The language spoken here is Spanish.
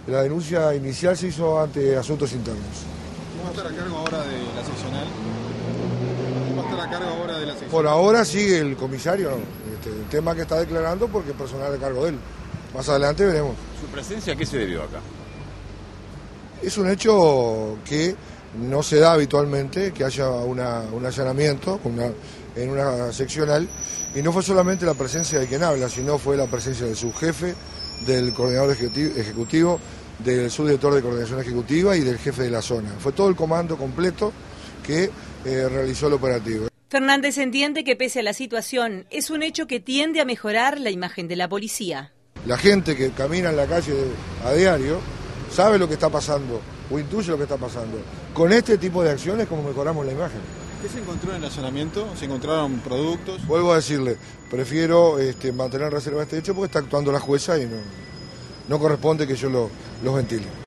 La denuncia inicial se hizo ante Asuntos Internos. ¿Quién va a estar a cargo ahora de la seccional? ¿Quién va a estar a cargo ahora de la seccional? Por ahora sigue el comisario, el tema que está declarando porque es personal a cargo de él. Más adelante veremos. ¿Su presencia a qué se debió acá? Es un hecho que no se da habitualmente, que haya un allanamiento en una seccional, y no fue solamente la presencia de quien habla, sino fue la presencia del subjefe, del coordinador ejecutivo, del subdirector de coordinación ejecutiva y del jefe de la zona. Fue todo el comando completo que realizó el operativo. Fernández entiende que pese a la situación, es un hecho que tiende a mejorar la imagen de la policía. La gente que camina en la calle a diario sabe lo que está pasando o intuye lo que está pasando. Con este tipo de acciones, como mejoramos la imagen. ¿Qué se encontró en el allanamiento? ¿Se encontraron productos? Vuelvo a decirle, prefiero mantener reserva este hecho porque está actuando la jueza y no corresponde que yo los ventile.